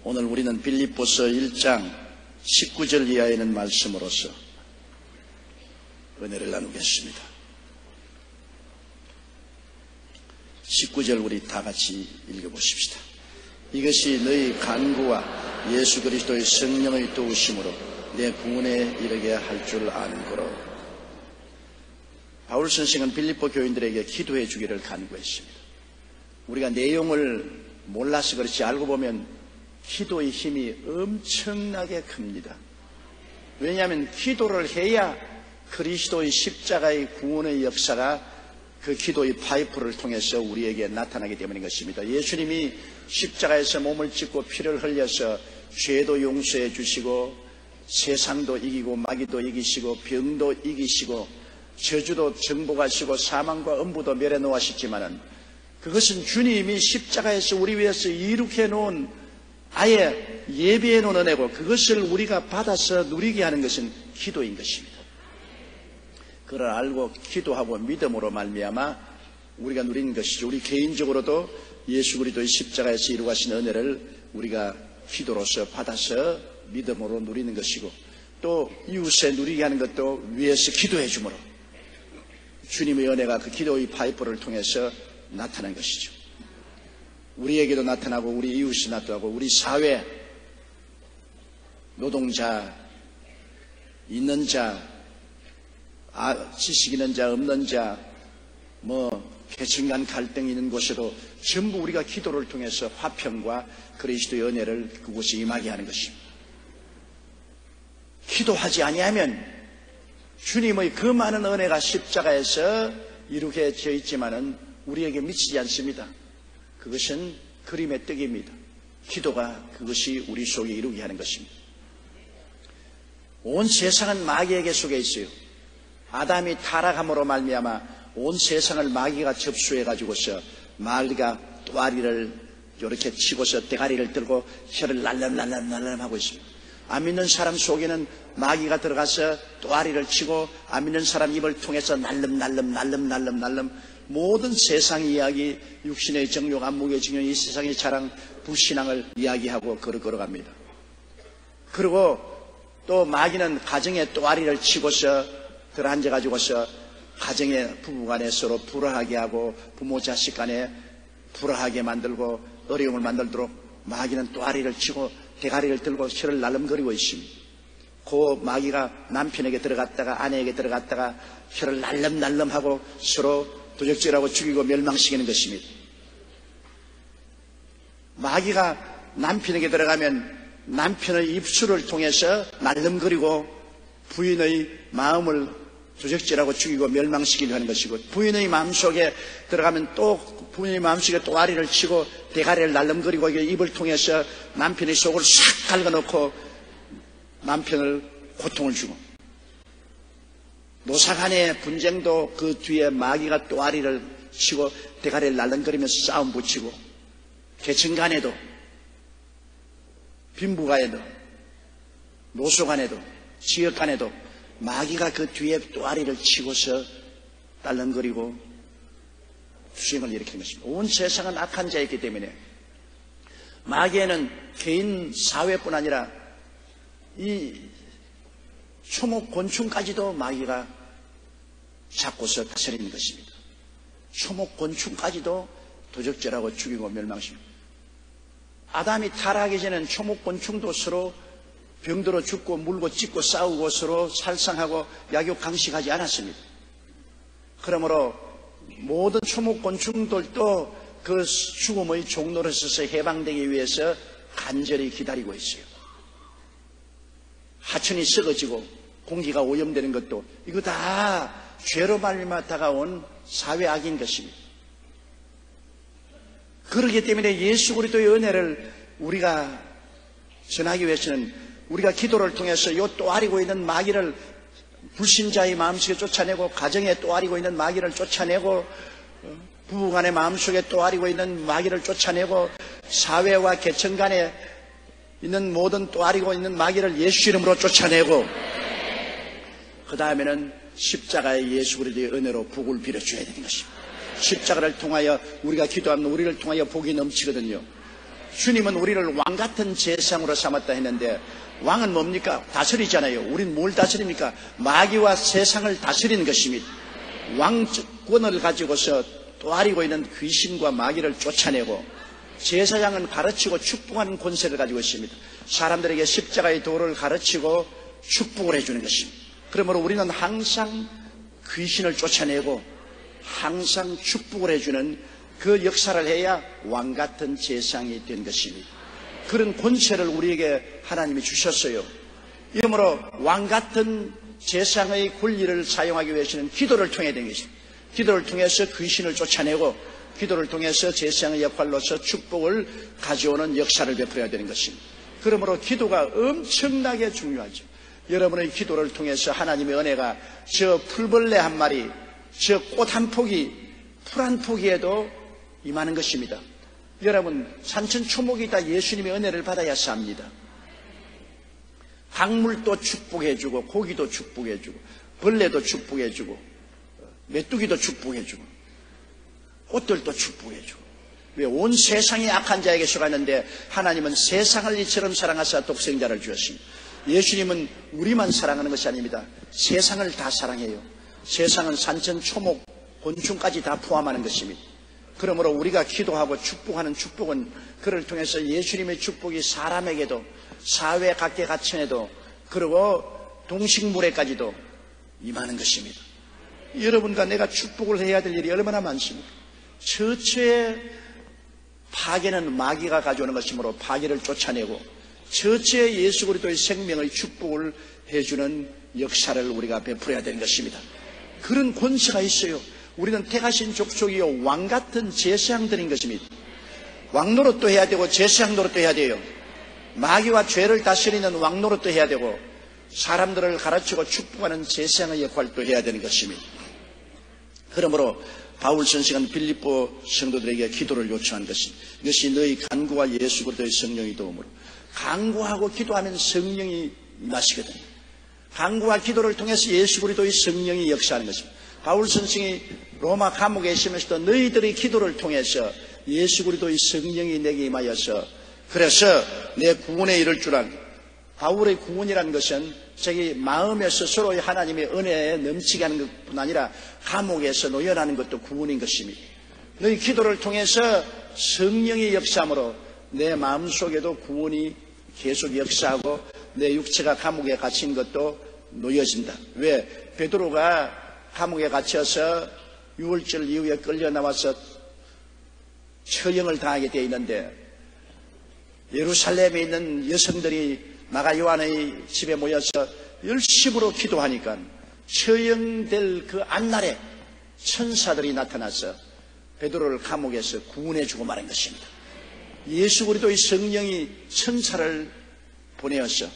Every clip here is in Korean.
오늘 우리는 빌립보서 1장 19절 이하에 있는 말씀으로서 은혜를 나누겠습니다. 19절 우리 다 같이 읽어보십시다. 이것이 너희 간구와 예수 그리스도의 성령의 도우심으로 내 구원에 이르게 할 줄 아는 거로. 바울 선생은 빌립보 교인들에게 기도해 주기를 간구했습니다. 우리가 내용을 몰라서 그렇지 알고 보면 기도의 힘이 엄청나게 큽니다. 왜냐하면 기도를 해야 그리스도의 십자가의 구원의 역사가 그 기도의 파이프를 통해서 우리에게 나타나기 때문인 것입니다. 예수님이 십자가에서 몸을 찢고 피를 흘려서 죄도 용서해 주시고 세상도 이기고 마귀도 이기시고 병도 이기시고 저주도 정복하시고 사망과 음부도 멸해 놓으셨지만은 그것은 주님이 십자가에서 우리 위해서 이룩해 놓은 아예 예비해 놓은 은혜고 그것을 우리가 받아서 누리게 하는 것은 기도인 것입니다. 그걸 알고 기도하고 믿음으로 말미암아 우리가 누리는 것이죠. 우리 개인적으로도 예수 그리스도의 십자가에서 이루어진 은혜를 우리가 기도로서 받아서 믿음으로 누리는 것이고 또 이웃에 누리게 하는 것도 위에서 기도해 주므로 주님의 은혜가 그 기도의 파이프를 통해서 나타난 것이죠. 우리에게도 나타나고 우리 이웃이 나타나고 우리 사회 노동자 있는 자 지식 있는 자 없는 자 계층 간 갈등이 있는 곳에도 전부 우리가 기도를 통해서 화평과 그리스도의 은혜를 그곳에 임하게 하는 것입니다. 기도하지 아니하면 주님의 그 많은 은혜가 십자가에서 이루어져 있지만은 우리에게 미치지 않습니다. 그것은 그림의 떡입니다. 기도가 그것이 우리 속에 이루게 하는 것입니다. 온 세상은 마귀에게 속에 있어요. 아담이 타락함으로 말미암아 온 세상을 마귀가 접수해 가지고서 마귀가 또아리를 이렇게 치고서 대가리를 들고 혀를 날름날름 하고 있습니다. 안 믿는 사람 속에는 마귀가 들어가서 또아리를 치고 안 믿는 사람 입을 통해서 날름 모든 세상 이야기, 육신의 정욕, 안목의 정욕, 이 세상의 자랑, 불신앙을 이야기하고 걸어갑니다. 그리고 또 마귀는 가정에 또아리를 치고서 들어앉아가지고서 가정의 부부간에 서로 불화하게 하고 부모 자식 간에 불화하게 만들고 어려움을 만들도록 마귀는 또아리를 치고 대가리를 들고 혀를 날름거리고 있습니다. 그 마귀가 남편에게 들어갔다가 아내에게 들어갔다가 혀를 날름하고 서로 도적질하고 죽이고 멸망시키는 것입니다. 마귀가 남편에게 들어가면 남편의 입술을 통해서 날름거리고 부인의 마음을 도적질하고 죽이고 멸망시키려 하는 것이고 부인의 마음속에 들어가면 또 부인의 마음속에 또아리를 치고 대가리를 날름거리고 입을 통해서 남편의 속을 싹 갉아놓고 남편을 고통을 주고 노사간의 분쟁도 그 뒤에 마귀가 또아리를 치고 대가리를 날름거리면서 싸움 붙이고 계층간에도 빈부간에도 노소간에도 지역간에도 마귀가 그 뒤에 또아리를 치고서 딸렁거리고 투쟁을 일으키는 것입니다. 온 세상은 악한 자였기 때문에 마귀에는 개인 사회뿐 아니라 이 초목 곤충까지도 마귀가 잡고서 다스리는 것입니다. 초목 곤충까지도 도적질하고 죽이고 멸망시킵니다. 아담이 타락하기 전에는 초목 곤충도 서로 병들어 죽고 물고 찢고 싸우고 서로 살상하고 약욕 강식하지 않았습니다. 그러므로 모든 초목곤충들도 그 죽음의 종로로서서 해방되기 위해서 간절히 기다리고 있어요. 하천이 썩어지고 공기가 오염되는 것도 이거 다 죄로 말미암아 다가온 사회악인 것입니다. 그렇기 때문에 예수 그리스도의 은혜를 우리가 전하기 위해서는 우리가 기도를 통해서 이 또아리고 있는 마귀를 불신자의 마음속에 쫓아내고 가정에 또아리고 있는 마귀를 쫓아내고 부부간의 마음속에 또아리고 있는 마귀를 쫓아내고 사회와 계층 간에 있는 모든 또아리고 있는 마귀를 예수 이름으로 쫓아내고 그 다음에는 십자가의 예수 그리스도의 은혜로 복을 빌어줘야 되는 것입니다. 십자가를 통하여 우리가 기도하면 우리를 통하여 복이 넘치거든요. 주님은 우리를 왕 같은 제사장으로 삼았다 했는데 왕은 뭡니까? 다스리잖아요. 우린 뭘 다스립니까? 마귀와 세상을 다스리는 것입니다. 왕권을 가지고서 또아리고 있는 귀신과 마귀를 쫓아내고, 제사장은 가르치고 축복하는 권세를 가지고 있습니다. 사람들에게 십자가의 도를 가르치고 축복을 해주는 것입니다. 그러므로 우리는 항상 귀신을 쫓아내고 항상 축복을 해주는 그 역사를 해야 왕 같은 제사장이 된 것입니다. 그런 권세를 우리에게 하나님이 주셨어요. 이러므로 왕 같은 제사장의 권리를 사용하기 위해서는 기도를 통해야 되는 것입니다. 기도를 통해서 귀신을 쫓아내고, 기도를 통해서 제사장의 역할로서 축복을 가져오는 역사를 베풀어야 되는 것입니다. 그러므로 기도가 엄청나게 중요하죠. 여러분의 기도를 통해서 하나님의 은혜가 저 풀벌레 한 마리, 저 꽃 한 포기, 풀 한 포기에도 임하는 것입니다. 여러분, 산천초목이 다 예수님의 은혜를 받아야 삽니다. 강물도 축복해주고, 고기도 축복해주고, 벌레도 축복해주고, 메뚜기도 축복해주고, 꽃들도 축복해주고. 왜? 온 세상이 악한 자에게 속았는데 하나님은 세상을 이처럼 사랑하사 독생자를 주었습니다. 예수님은 우리만 사랑하는 것이 아닙니다. 세상을 다 사랑해요. 세상은 산천초목, 곤충까지 다 포함하는 것입니다. 그러므로 우리가 기도하고 축복하는 축복은 그를 통해서 예수님의 축복이 사람에게도, 사회 각계각층에도, 그리고 동식물에까지도 임하는 것입니다. 여러분과 내가 축복을 해야 될 일이 얼마나 많습니까? 처처의 파괴는 마귀가 가져오는 것이므로 파괴를 쫓아내고, 처처의 예수 그리스도의 생명의 축복을 해주는 역사를 우리가 베풀어야 되는 것입니다. 그런 권세가 있어요. 우리는 택하신 족속이요 왕 같은 제사장들인 것입니다. 왕 노릇도 해야 되고 제사장 노릇도 해야 돼요. 마귀와 죄를 다스리는 왕 노릇도 해야 되고, 사람들을 가르치고 축복하는 제사장의 역할도 해야 되는 것입니다. 그러므로 바울 선생은 빌립보 성도들에게 기도를 요청한 것입니다. 이것이 너희 간구와 예수 그리스도의 성령의 도움으로. 간구하고 기도하면 성령이 임하시거든요. 간구와 기도를 통해서 예수 그리스도의 성령이 역사하는 것입니다. 바울 선생이 로마 감옥에 있으면서도 너희들의 기도를 통해서 예수 그리스도의 성령이 내게 임하여서, 그래서 내 구원에 이를 줄 알고. 바울의 구원이라는 것은 자기 마음에서 서로의 하나님의 은혜에 넘치게 하는 것뿐 아니라 감옥에서 노연하는 것도 구원인 것입니다. 너희 기도를 통해서 성령의 역사함으로 내 마음속에도 구원이 계속 역사하고 내 육체가 감옥에 갇힌 것도 놓여진다. 왜? 베드로가 감옥에 갇혀서 6월절 이후에 끌려 나와서 처형을 당하게 되어 있는데, 예루살렘에 있는 여성들이 마가 요한의 집에 모여서 열심으로 기도하니까 처형될 그 앞날에 천사들이 나타나서 베드로를 감옥에서 구원해주고 말한 것입니다. 예수 그리스도의 성령이 천사를 보내어서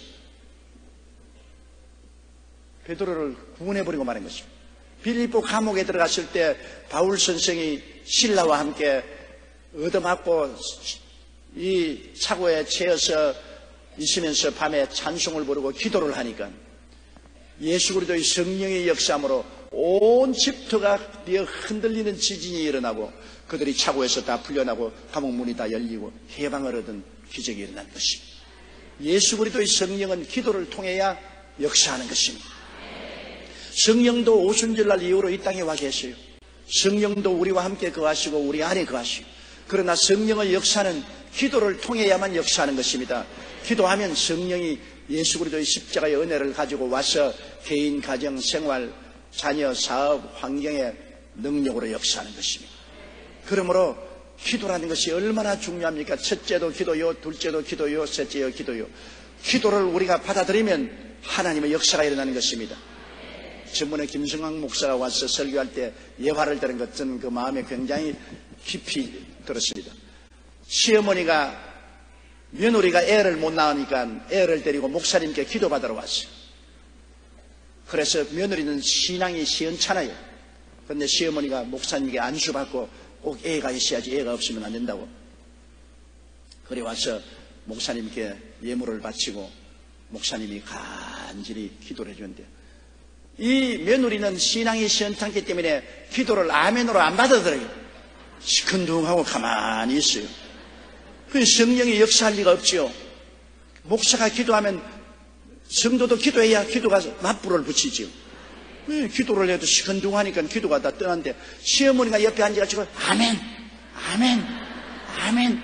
베드로를 구원해버리고 말한 것입니다. 빌립보 감옥에 들어갔을 때 바울 선생이 신라와 함께 얻어맞고 이 차고에 채어서 있으면서 밤에 찬송을 부르고 기도를 하니까 예수 그리스도의 성령의 역사함으로 온 집터가 뛰어 흔들리는 지진이 일어나고 그들이 차고에서 다 풀려나고 감옥 문이 다 열리고 해방을 얻은 기적이 일어난 것입니다. 예수 그리스도의 성령은 기도를 통해야 역사하는 것입니다. 성령도 오순절날 이후로 이 땅에 와 계세요. 성령도 우리와 함께 거하시고 우리 안에 거하시고, 그러나 성령의 역사는 기도를 통해야만 역사하는 것입니다. 기도하면 성령이 예수 그리스도의 십자가의 은혜를 가지고 와서 개인, 가정, 생활, 자녀, 사업, 환경의 능력으로 역사하는 것입니다. 그러므로 기도라는 것이 얼마나 중요합니까? 첫째도 기도요, 둘째도 기도요, 셋째요 기도요. 기도를 우리가 받아들이면 하나님의 역사가 일어나는 것입니다. 전번에 김성황 목사가 와서 설교할 때 예화를 들은 것은 그 마음에 굉장히 깊이 들었습니다. 시어머니가 며느리가 애를 못 낳으니까 애를 데리고 목사님께 기도받으러 왔어요. 그래서 며느리는 신앙이 시원찮아요. 그런데 시어머니가 목사님께 안수받고 꼭 애가 있어야지 애가 없으면 안 된다고. 그래 와서 목사님께 예물을 바치고 목사님이 간절히 기도를 해주는데, 이 며느리는 신앙이 시원찮기 때문에 기도를 아멘으로 안 받아들여요. 시큰둥하고 가만히 있어요. 그 성령이 역사할 리가 없지요. 목사가 기도하면 성도도 기도해야 기도가 맞불을 붙이지요. 기도를 해도 시큰둥하니까 기도가 다 떠난데 시어머니가 옆에 앉아가지고 아멘, 아멘, 아멘.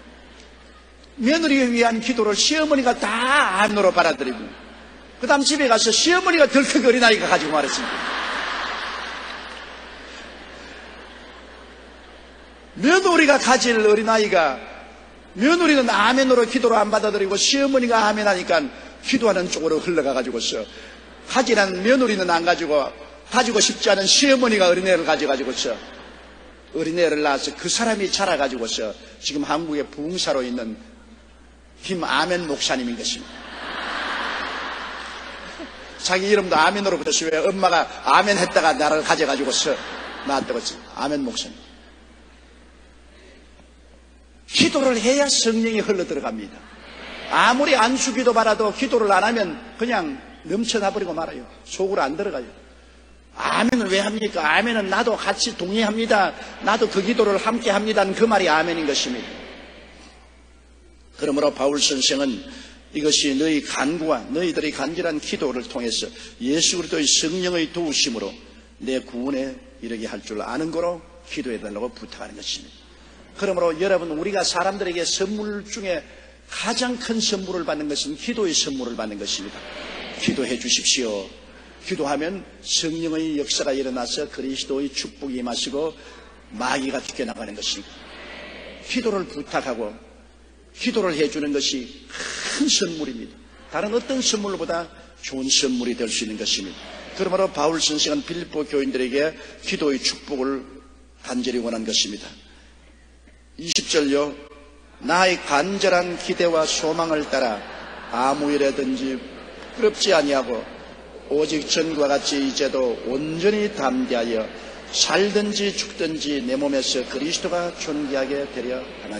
며느리에 위한 기도를 시어머니가 다 아멘으로 받아들이고 그 다음 집에 가서 시어머니가 덜컥 어린아이가 가지고 말했습니다. 며느리가 가질 어린아이가 며느리는 아멘으로 기도를 안 받아들이고 시어머니가 아멘 하니까 기도하는 쪽으로 흘러가가지고서 가지는 며느리는 안 가지고 싶지 않은 시어머니가 어린애를 가져가지고서 어린애를 낳아서 그 사람이 자라가지고서 지금 한국의 부흥사로 있는 김 아멘 목사님인 것입니다. 자기 이름도 아멘으로 붙였어요. 왜 엄마가 아멘 했다가 나를 가져가지고서 낳았다고 했어요. 아멘 목사님. 기도를 해야 성령이 흘러들어갑니다. 아무리 안수 기도 받아도 기도를 안 하면 그냥 넘쳐나버리고 말아요. 속으로 안 들어가요. 아멘은 왜 합니까? 아멘은 나도 같이 동의합니다. 나도 그 기도를 함께 합니다는 그 말이 아멘인 것입니다. 그러므로 바울 선생은 이것이 너희 간구와 너희들의 간절한 기도를 통해서 예수 그리스도의 성령의 도우심으로 내 구원에 이르게 할 줄 아는 거로 기도해달라고 부탁하는 것입니다. 그러므로 여러분, 우리가 사람들에게 선물 중에 가장 큰 선물을 받는 것은 기도의 선물을 받는 것입니다. 기도해 주십시오. 기도하면 성령의 역사가 일어나서 그리스도의 축복이 임하시고 마귀가 튀겨나가는 것입니다. 기도를 부탁하고 기도를 해주는 것이 큰 선물입니다. 다른 어떤 선물보다 좋은 선물이 될 수 있는 것입니다. 그러므로 바울 선생은 빌립보 교인들에게 기도의 축복을 간절히 원한 것입니다. 20절요. 나의 간절한 기대와 소망을 따라 아무 일에든지 부끄럽지 아니하고 오직 전과 같이 이제도 온전히 담대하여 살든지 죽든지 내 몸에서 그리스도가 존귀하게 되려 하나니.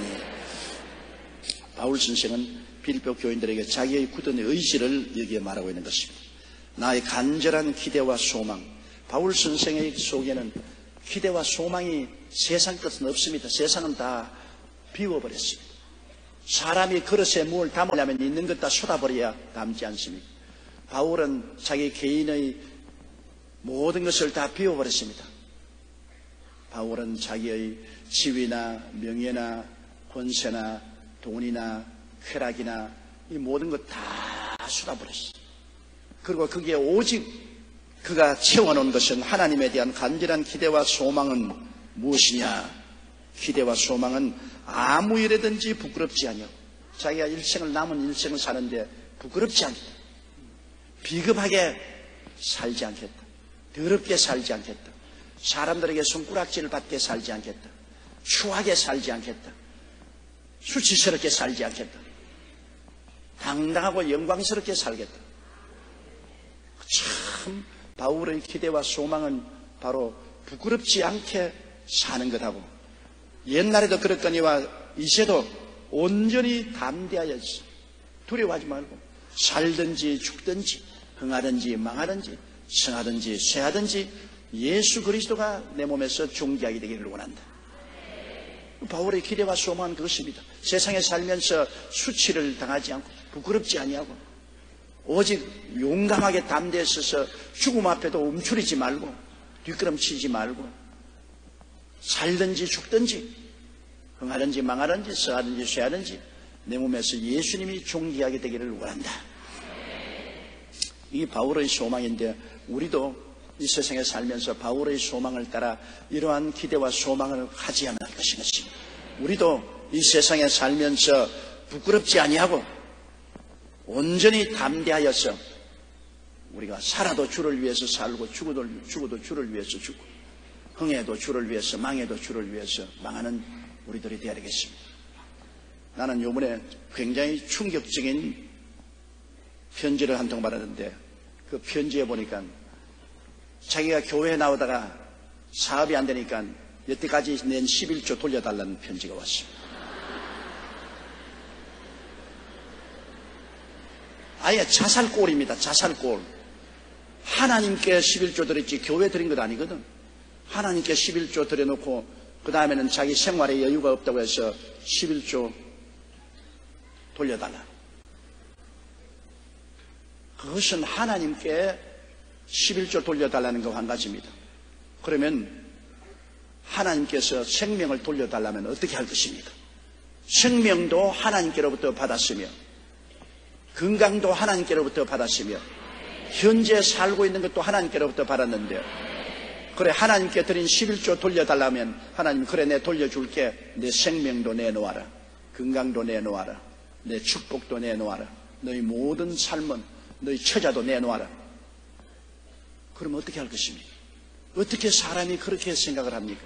바울 선생은 빌립보 교인들에게 자기의 굳은 의지를 여기에 말하고 있는 것입니다. 나의 간절한 기대와 소망. 바울 선생의 속에는 기대와 소망이 세상 것은 없습니다. 세상은 다 비워버렸습니다. 사람이 그릇에 뭘 담으려면 있는 것 다 쏟아버려야 남지 않습니까? 바울은 자기 개인의 모든 것을 다 비워버렸습니다. 바울은 자기의 지위나 명예나 권세나 돈이나 쾌락이나 이 모든 것 다 쏟아버렸어요. 그리고 거기에 오직 그가 채워놓은 것은 하나님에 대한 간절한 기대와 소망은 무엇이냐? 기대와 소망은 아무 일에든지 부끄럽지 아니하고 자기가 남은 일생을 사는데 부끄럽지 않겠다. 비겁하게 살지 않겠다. 더럽게 살지 않겠다. 사람들에게 손가락질을 받게 살지 않겠다. 추하게 살지 않겠다. 수치스럽게 살지 않겠다. 당당하고 영광스럽게 살겠다. 참 바울의 기대와 소망은 바로 부끄럽지 않게 사는 것하고 옛날에도 그랬거니와 이제도 온전히 담대하여지 두려워하지 말고 살든지 죽든지 흥하든지 망하든지 성하든지 쇠하든지 예수 그리스도가 내 몸에서 존귀하게 되기를 원한다. 바울의 기대와 소망은 그것입니다. 세상에 살면서 수치를 당하지 않고 부끄럽지 아니하고 오직 용감하게 담대해 서서 죽음 앞에도 움츠리지 말고 뒷걸음치지 말고 살든지 죽든지 흥하든지 망하든지 성하든지 쇠하든지 내 몸에서 예수님이 존귀하게 되기를 원한다. 이게 바울의 소망인데 우리도 이 세상에 살면서 바울의 소망을 따라 이러한 기대와 소망을 가지야만 할 것입니다. 우리도 이 세상에 살면서 부끄럽지 아니하고 온전히 담대하여서 우리가 살아도 주를 위해서 살고 죽어도 주를 위해서 죽고 흥해도 주를 위해서 망해도 주를 위해서 망하는 우리들이 되어야 되겠습니다. 나는 요번에 굉장히 충격적인 편지를 한 통 받았는데 그 편지에 보니까 자기가 교회에 나오다가 사업이 안 되니까 여태까지 낸 11조 돌려달라는 편지가 왔습니다. 아예 자살골입니다. 자살골. 하나님께 11조 드렸지 교회 드린 것 아니거든. 하나님께 11조 드려놓고 그 다음에는 자기 생활에 여유가 없다고 해서 11조 돌려달라. 그것은 하나님께 11조 돌려달라는 것과 한 가지입니다. 그러면 하나님께서 생명을 돌려달라면 어떻게 할 것입니까? 생명도 하나님께로부터 받았으며 건강도 하나님께로부터 받았으며 현재 살고 있는 것도 하나님께로부터 받았는데, 그래 하나님께 드린 11조 돌려달라면 하나님, 그래 내 돌려줄게. 내 생명도 내놓아라, 건강도 내놓아라, 내 축복도 내놓아라, 너희 모든 삶은, 너희 처자도 내놓아라. 그러면 어떻게 할 것입니까? 어떻게 사람이 그렇게 생각을 합니까?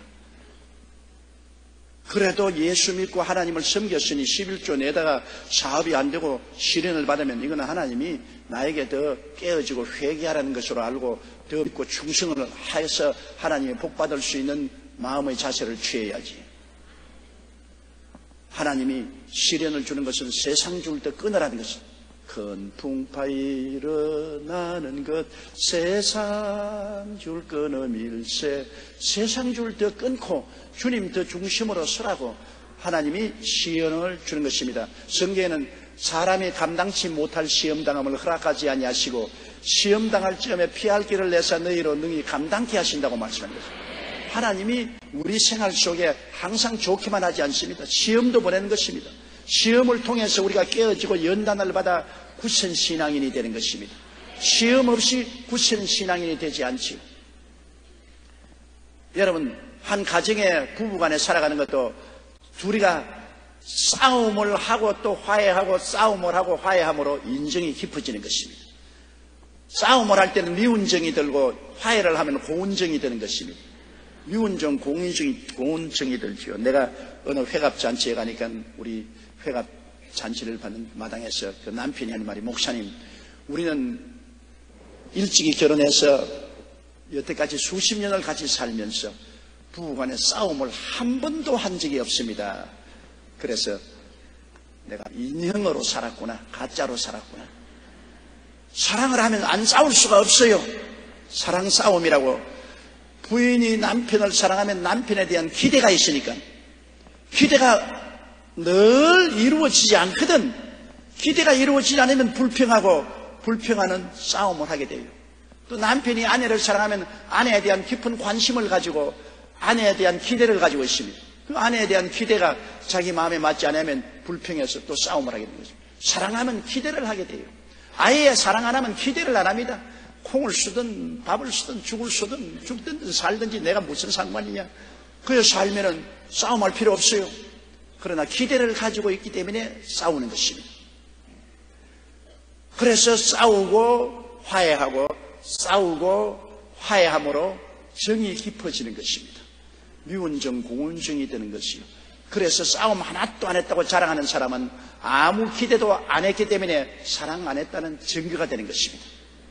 그래도 예수 믿고 하나님을 섬겼으니 11조 내다가 사업이 안 되고 시련을 받으면 이거는 하나님이 나에게 더 깨어지고 회개하라는 것으로 알고 더 믿고 충성을 하여서 하나님의 복 받을 수 있는 마음의 자세를 취해야지. 하나님이 시련을 주는 것은 세상 줄 때 끊으라는 것입니다. 큰 풍파 일어나는 것 세상 줄 끊음일세. 세상 줄 더 끊고 주님 더 중심으로 서라고 하나님이 시련을 주는 것입니다. 성경에는 사람이 감당치 못할 시험당함을 허락하지 아니하시고 시험당할 즈음에 피할 길을 내사 너희로 능히 감당케 하신다고 말씀하는 것입니다. 하나님이 우리 생활 속에 항상 좋기만 하지 않습니다. 시험도 보내는 것입니다. 시험을 통해서 우리가 깨어지고 연단을 받아 굳센 신앙인이 되는 것입니다. 시험 없이 굳센 신앙인이 되지 않지요. 여러분, 한 가정의 부부간에 살아가는 것도 둘이가 싸움을 하고 또 화해하고 싸움을 하고 화해함으로 인정이 깊어지는 것입니다. 싸움을 할 때는 미운정이 들고 화해를 하면 고운정이 되는 것입니다. 미운정, 고운정이 들지요. 내가 어느 회갑잔치에 가니까 우리 회갑 잔치를 받는 마당에서 그 남편이 하는 말이, 목사님, 우리는 일찍이 결혼해서 여태까지 수십 년을 같이 살면서 부부간에 싸움을 한 번도 한 적이 없습니다. 그래서 내가 인형으로 살았구나, 가짜로 살았구나. 사랑을 하면 안 싸울 수가 없어요. 사랑 싸움이라고. 부인이 남편을 사랑하면 남편에 대한 기대가 있으니까 기대가 늘 이루어지지 않거든. 기대가 이루어지지 않으면 불평하고 불평하는 싸움을 하게 돼요. 또 남편이 아내를 사랑하면 아내에 대한 깊은 관심을 가지고 아내에 대한 기대를 가지고 있습니다. 그 아내에 대한 기대가 자기 마음에 맞지 않으면 불평해서 또 싸움을 하게 되는 거죠. 사랑하면 기대를 하게 돼요. 아예 사랑 안 하면 기대를 안 합니다. 콩을 쓰든 밥을 쓰든 죽을 쓰든 죽든 살든지 내가 무슨 상관이냐. 그저 살면은 싸움할 필요 없어요. 그러나 기대를 가지고 있기 때문에 싸우는 것입니다. 그래서 싸우고 화해하고 싸우고 화해함으로 정이 깊어지는 것입니다. 미운정, 고운정이 되는 것이요. 그래서 싸움 하나도 안 했다고 자랑하는 사람은 아무 기대도 안 했기 때문에 사랑 안 했다는 증거가 되는 것입니다.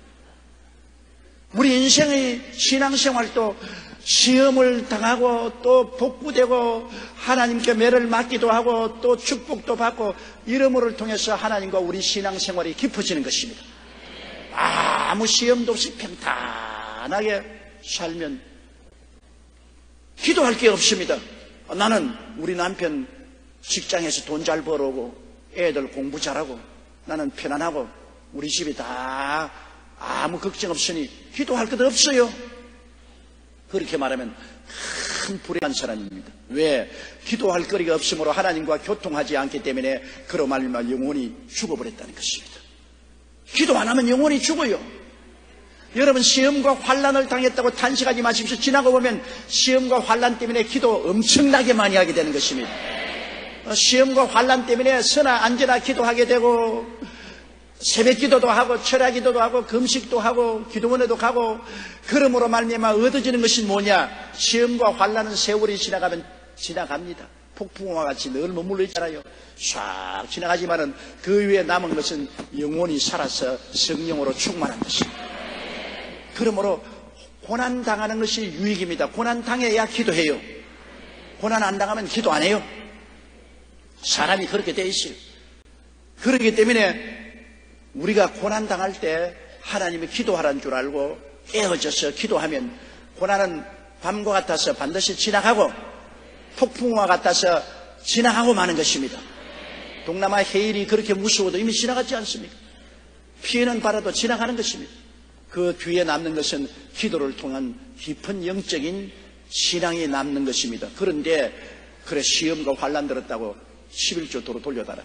우리 인생의 신앙생활도 시험을 당하고 또 복구되고 하나님께 매를 맞기도 하고 또 축복도 받고 이러므로 통해서 하나님과 우리 신앙생활이 깊어지는 것입니다. 아무 시험도 없이 평탄하게 살면 기도할 게 없습니다. 나는 우리 남편 직장에서 돈 잘 벌어오고 애들 공부 잘하고 나는 편안하고 우리 집이 다 아무 걱정 없으니 기도할 것도 없어요. 그렇게 말하면 큰 불행한 사람입니다. 왜? 기도할 거리가 없으므로 하나님과 교통하지 않기 때문에 그로 말미암아 영혼이 죽어버렸다는 것입니다. 기도 안 하면 영혼이 죽어요. 여러분, 시험과 환난을 당했다고 탄식하지 마십시오. 지나고 보면 시험과 환난 때문에 기도 엄청나게 많이 하게 되는 것입니다. 시험과 환난 때문에 서나 앉으나 기도하게 되고 새벽 기도도 하고 철야 기도도 하고 금식도 하고 기도원에도 가고, 그러므로 말미암아 얻어지는 것이 뭐냐? 시험과 환난은 세월이 지나가면 지나갑니다. 폭풍과 같이 늘 머물러 있잖아요. 싹 지나가지만은 그 위에 남은 것은 영혼이 살아서 성령으로 충만한 것입니다. 그러므로 고난 당하는 것이 유익입니다. 고난 당해야 기도해요. 고난 안 당하면 기도 안 해요. 사람이 그렇게 돼 있어요. 그렇기 때문에 우리가 고난 당할 때 하나님이 기도하라는 줄 알고 깨어져서 기도하면 고난은 밤과 같아서 반드시 지나가고 폭풍과 같아서 지나가고 마는 것입니다. 동남아 해일이 그렇게 무서워도 이미 지나갔지 않습니까? 피해는 받아도 지나가는 것입니다. 그 뒤에 남는 것은 기도를 통한 깊은 영적인 신앙이 남는 것입니다. 그런데 그래 시험과 환난 들었다고 11조 도로 돌려달라.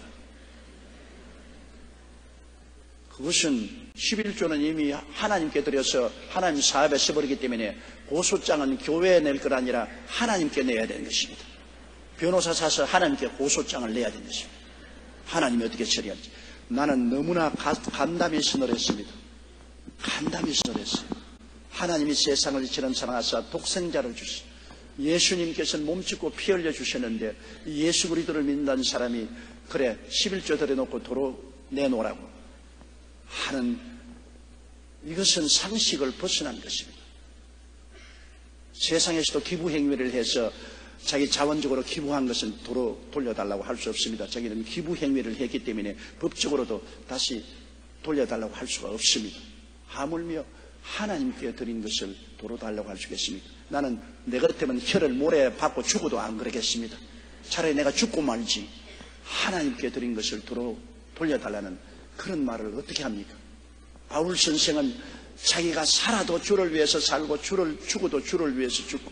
그것은 11조는 이미 하나님께 드려서 하나님 사업에 써버리기 때문에 고소장은 교회에 낼 것 아니라 하나님께 내야 되는 것입니다. 변호사 사서 하나님께 고소장을 내야 되는 것입니다. 하나님이 어떻게 처리할지. 나는 너무나 간담이 서늘했습니다. 간담이 서늘했어요. 하나님이 세상을 이처럼 사랑하사 독생자를 주시. 예수님께서는 몸짓고 피 흘려 주셨는데 예수 그리스도를 믿는다는 사람이 그래 11조 들여놓고 도로 내놓으라고 하는, 이것은 상식을 벗어난 것입니다. 세상에서도 기부 행위를 해서 자기 자원적으로 기부한 것은 도로 돌려달라고 할 수 없습니다. 자기는 기부 행위를 했기 때문에 법적으로도 다시 돌려달라고 할 수가 없습니다. 하물며 하나님께 드린 것을 도로 달라고 할 수 있겠습니까? 나는 내 그렇다면 혀를 모래 받고 죽어도 안 그러겠습니다. 차라리 내가 죽고 말지 하나님께 드린 것을 도로 돌려달라는 그런 말을 어떻게 합니까? 바울 선생은 자기가 살아도 주를 위해서 살고 죽어도 주를 위해서 죽고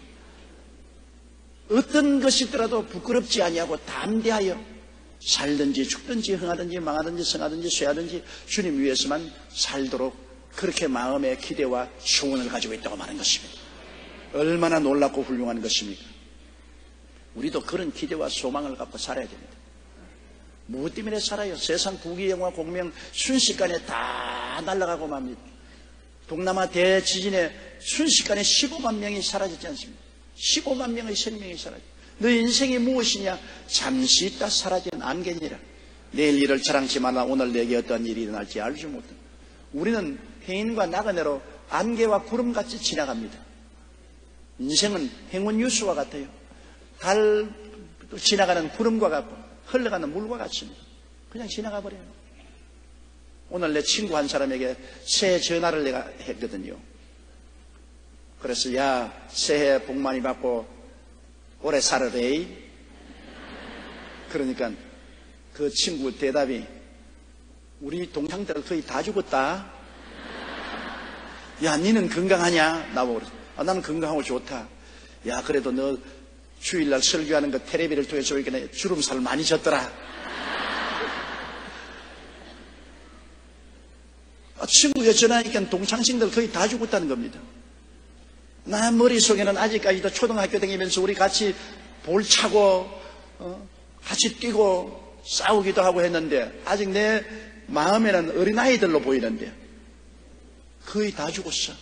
어떤 것이더라도 부끄럽지 아니하고 담대하여 살든지 죽든지 흥하든지 망하든지 성하든지 쇠하든지 주님 위해서만 살도록 그렇게 마음의 기대와 소원을 가지고 있다고 말하는 것입니다. 얼마나 놀랍고 훌륭한 것입니까? 우리도 그런 기대와 소망을 갖고 살아야 됩니다. 무엇 때문에 살아요? 세상 부귀영화 공명 순식간에 다 날아가고 맙니다. 동남아 대지진에 순식간에 15만 명이 사라지지 않습니까? 15만 명의 생명이 사라져. 너 인생이 무엇이냐? 잠시 있다 사라지는 안개니라. 내일 일을 자랑치 말라. 오늘 내게 어떤 일이 일어날지 알지 못한다. 우리는 해인과 나그네로 안개와 구름같이 지나갑니다. 인생은 행운 뉴스와 같아요. 달 지나가는 구름과 같고 흘러가는 물과 같습니다. 그냥 지나가 버려요. 오늘 내 친구 한 사람에게 새해 전화를 내가 했거든요. 그래서 야, 새해 복 많이 받고 오래 살아래. 그러니까 그 친구 대답이 우리 동창들 거의 다 죽었다. 야, 니는 건강하냐? 나보고 그랬어. 나는 건강하고 좋다. 야, 그래도 너 주일날 설교하는 거 텔레비를 통해서 보니까 주름살 많이 졌더라. 친구가 전화하니까 동창생들 거의 다 죽었다는 겁니다. 나 머릿속에는 아직까지도 초등학교 다니면서 우리 같이 볼 차고 같이 뛰고 싸우기도 하고 했는데 아직 내 마음에는 어린아이들로 보이는데 거의 다 죽었어.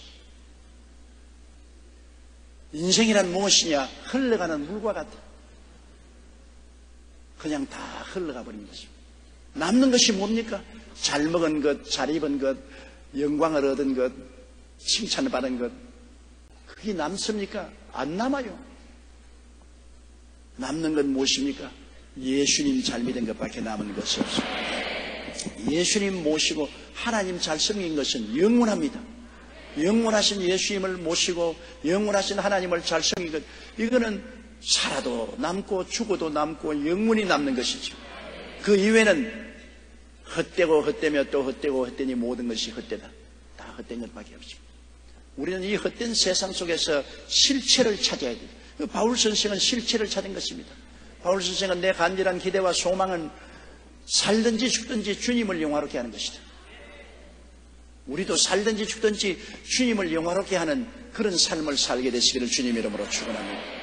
인생이란 무엇이냐? 흘러가는 물과 같아. 그냥 다 흘러가 버린 것입니다. 남는 것이 뭡니까? 잘 먹은 것, 잘 입은 것, 영광을 얻은 것, 칭찬을 받은 것, 그게 남습니까? 안 남아요. 남는 건 무엇입니까? 예수님 잘 믿은 것밖에 남은 것이 없습니다. 예수님 모시고 하나님 잘 섬긴 것은 영원합니다. 영원하신 예수님을 모시고 영원하신 하나님을 잘 섬긴 것, 이거는 살아도 남고 죽어도 남고 영원히 남는 것이죠. 그 이외에는 헛되고 헛되며 또 헛되고 헛되니 모든 것이 헛되다. 다 헛된 것밖에 없습니다. 우리는 이 헛된 세상 속에서 실체를 찾아야 돼요. 바울 선생은 실체를 찾은 것입니다. 바울 선생은 내 간절한 기대와 소망은 살든지 죽든지 주님을 영화롭게 하는 것이다. 우리도 살든지 죽든지 주님을 영화롭게 하는 그런 삶을 살게 되시기를 주님 이름으로 축원합니다.